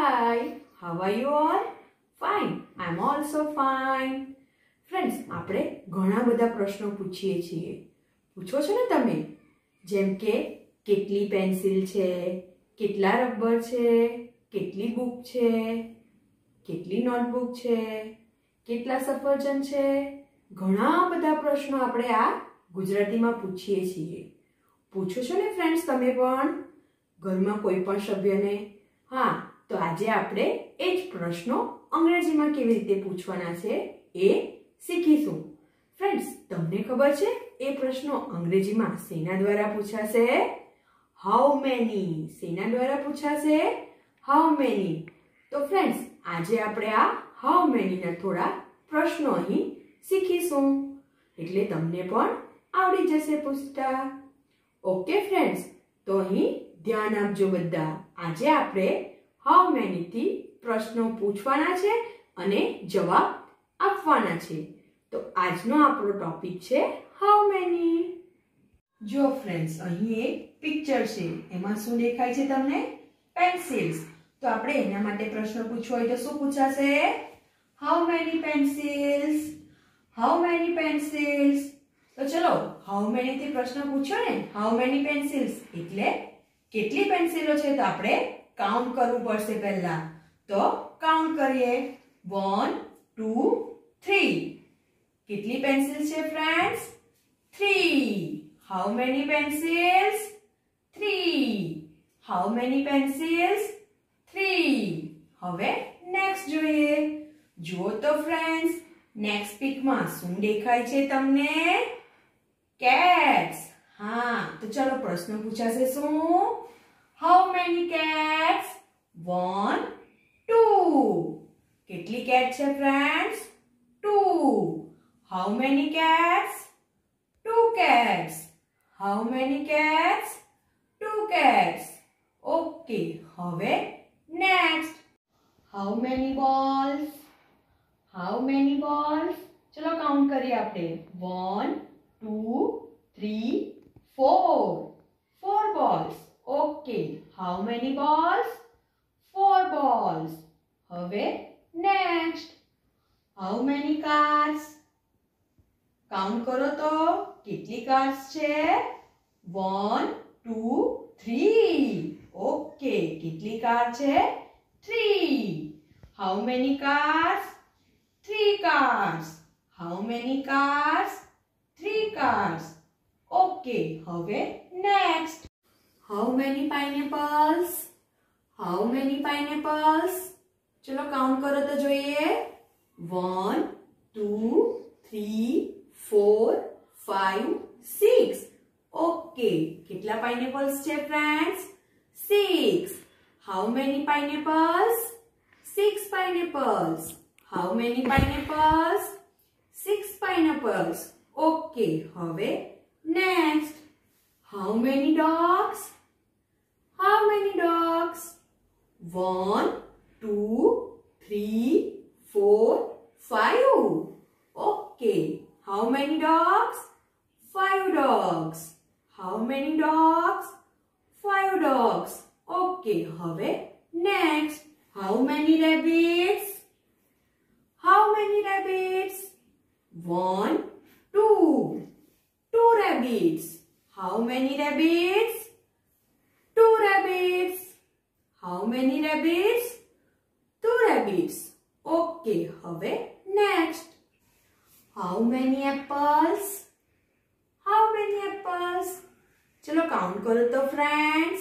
Hi, how are you all? Fine, I'm also fine. Friends, આપણે ઘણા બધા પ્રશ્નો પૂછીએ છીએ. પૂછો છો ને તમે? જેમ કે કેટલી પેન્સિલ છે, કેટલા રબર છે, કેટલી બુક છે, કેટલી નોટબુક છે, કેટલા સફરજન છે. ઘણા બધા પ્રશ્નો આપણે આ ગુજરાતીમાં પૂછીએ છીએ. પૂછો છો ને ફ્રેન્ડ્સ તમે પણ? ઘરમાં કોઈ પણ સભ્યને? હા, તો આજે આપણે એ જ પ્રશ્નો અંગ્રેજીમાં કેવી રીતે પૂછવાના છે એ શીખીશું. ફ્રેન્ડ્સ, તમને ખબર છે એ પ્રશ્નો અંગ્રેજીમાં શેના દ્વારા પૂછાશે? How many. શેના દ્વારા પૂછાશે? How many. તો ફ્રેન્ડ્સ, આજે આપણે આ હાઉ મેનીના થોડા પ્રશ્નો અહીં શીખીશું. એટલે તમને પણ આવડી જશે પૂછતા. ઓકે ફ્રેન્ડ્સ, તો અહીં ધ્યાન આપજો બધા. આજે આપણે હાઉ મેની થી પ્રશ્નો પૂછવાના છે અને જવાબ આપવાના છે. તો આજનો આપણો ટોપિક છે હાઉ મેની. જો ફ્રેન્ડ્સ, અહીં એક પિક્ચર છે. એમાં શું દેખાય છે તમને? પેન્સિલ્સ. તો આપણે એના માટે પ્રશ્ન પૂછવો હોય તો શું પૂછાશે? How many pencils? How many pencils? તો ચલો, હાઉ મેની થી પ્રશ્ન પૂછ્યો ને, હાઉ મેની પેન્સિલ્સ એટલે કેટલી પેન્સિલો છે. તો આપણે કાઉન્ટ કરવું પડશે પહેલા. તો કાઉન્ટ કરીએ. 1 2 3. કેટલી પેન્સિલ છે friends? 3. How many pencils? 3. How many pencils? 3. હવે નેક્સ્ટ જોઈએ. જુઓ તો ફ્રેન્ડ્સ, નેક્સ્ટ પિકમાં શું દેખાય છે તમને? કેટ્સ. હા, તો ચલો પ્રશ્ન પૂછાશે શું? How many cats? 1 2. કેટલી કેટ છે friends? 2. How many cats? 2 cats. How many cats? 2 cats. Okay, હવે next. How many balls? How many balls? ચલો કાઉન્ટ કરીએ આપણે. 1 2 3 4. 4 balls. Okay, how many balls? 4 balls. હવે next. How many cars? Count કરો તો કેટલી કાર્સ છે? 1 2 3. ઓકે, કેટલી કાર છે? 3. How many cars? 3 cars. How many cars? 3 cars. Okay, હવે next. How many pineapples? How many pineapples? ચલો કાઉન્ટ કરો તો જોઈએ. 1 2 3 4 5 6. ઓકે, કેટલા પાઇનેપલ્સ છે friends? 6. How many pineapples? 6 pineapples. How many pineapples? 6 pineapples. Okay, હવે next. How many dogs? How many dogs? 1 2 3 4 5. Okay, how many dogs? 5 dogs. How many dogs? 5 dogs. Okay, હવે next. How many rabbits? How many rabbits? 1 2. 2 rabbits. How many rabbits? 2 rabbits. How many rabbits? 2 rabbits. Okay, હવે next. How many apples? How many apples? ચલો count કરો તો friends.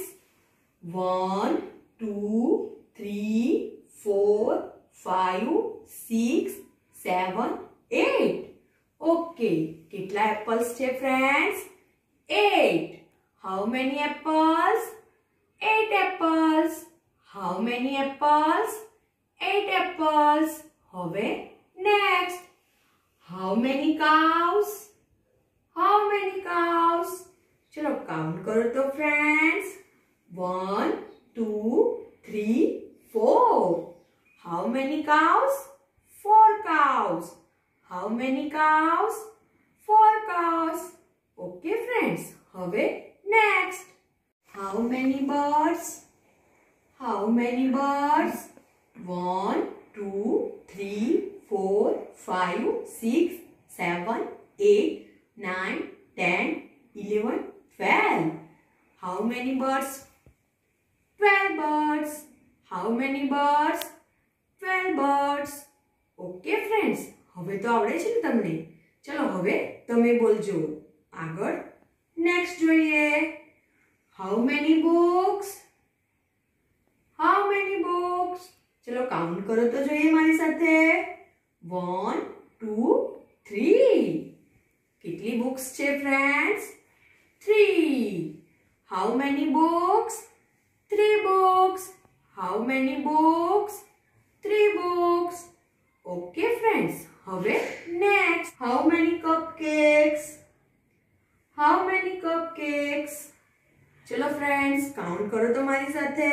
1 2 3 4 5 6 7 8. Okay, કેટલા apples છે friends? 8. How many apples? 8 apples. How many apples? 8 apples. હવે next. How many cows? How many cows? ચલો count કરો તો friends. 1 2 3 4. How many cows? 4 cows. How many cows? 4 cows. Okay friends, હવે next. How many birds? How many birds? 1 2 3 4 5 6 7 8 9 10 11 12. How many birds? 12 birds. How many birds? 12 birds. Okay friends, હવે તો આવડે છે ને તમને? ચલો હવે તમે બોલજો. આગળ નેક્સ્ટ જોઈએ. How many books? How many books? ચલો કાઉન્ટ કરો તો જોઈએ મારી સાથે. 1 2 3. કેટલી બુક્સ છે friends? 3. How many books? 3 books. How many books? 3 books. Okay friends, હવે next. How many cupcakes? How many cupcakes? ચલો friends, count કરો તો મારી સાથે.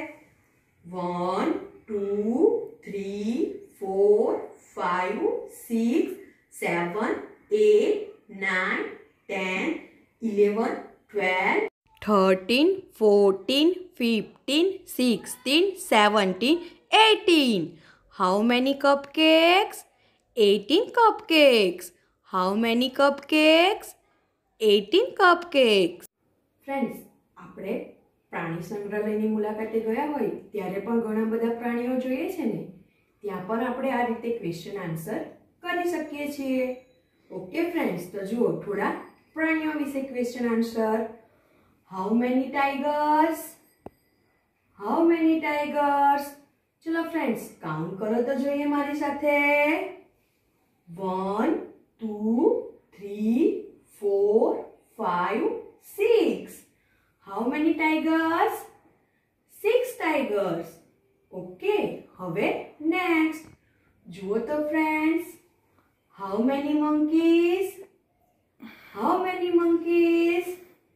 1 2 3 4 5 6 7 8 9 10 11 12 13 14 15 16 17 18. How many cupcakes? 18 cupcakes. How many cupcakes? 18 cupcakes. Friends, આપણે પ્રાણી સંગ્રહાલયની મુલાકાતે ગયા હોય ત્યારે પણ ઘણા બધા પ્રાણીઓ જોઈએ છે ને, ત્યાં પણ આપણે આ રીતે ક્વેશ્ચન આન્સર કરી શકીએ છીએ. ઓકે ફ્રેન્ડ્સ, તો જુઓ થોડા પ્રાણીઓ વિશે question answer. How many tigers? How many tigers? ચલો ફ્રેન્ડ્સ, કાઉન્ટ કરો તો જોઈએ મારી સાથે. 1 2 3 4 5 6. How many tigers? 6 tigers. Okay, હવે નેક્સ્ટ જુઓ તો friends. How many monkeys? How many monkeys?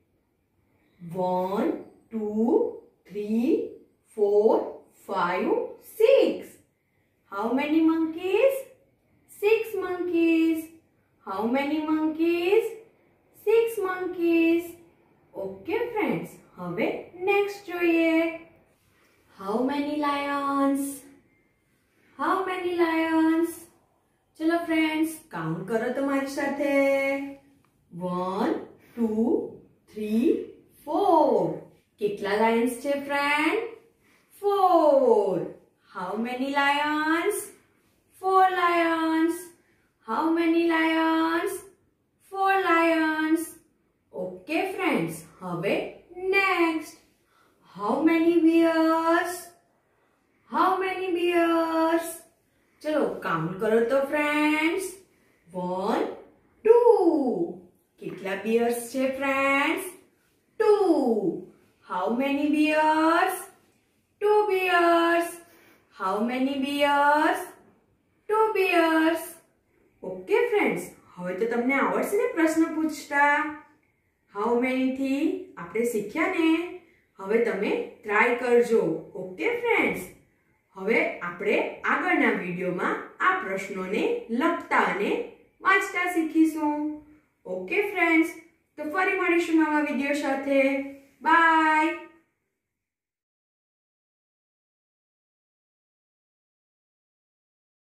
1 2 3 4 5 6. How many monkeys? 6 monkeys. How many monkeys? 6 monkeys. Okay friends, હવે next જોઈએ. How many lions? How many lions? ચલો friends, count કરો તો મારી સાથે. 1 2 3 4. કેટલા lions છે friend? 4. How many lions? 4 lions. How many lions? 4 lions. Okay friends, હવે next. How many bears? How many bears? ચલો કાઉન્ટ કરો તો friends. 1 2. કેટલા bears છે friends? 2. How many bears? 2 bears. How many bears? 2 bears. Okay friends, હવે તો તમને આવડશે ને પ્રશ્ન પૂછતા. How many થી આપણે શીખ્યા ને, હવે તમે ટ્રાય કરજો. ઓકે ફ્રેન્ડ્સ, હવે આપણે આગળના વિડીયોમાં આ પ્રશ્નોને લખતા અને વાંચતા શીખીશું. ઓકે ફ્રેન્ડ્સ, તો ફરી મળીશું નવા વિડીયો સાથે. બાય.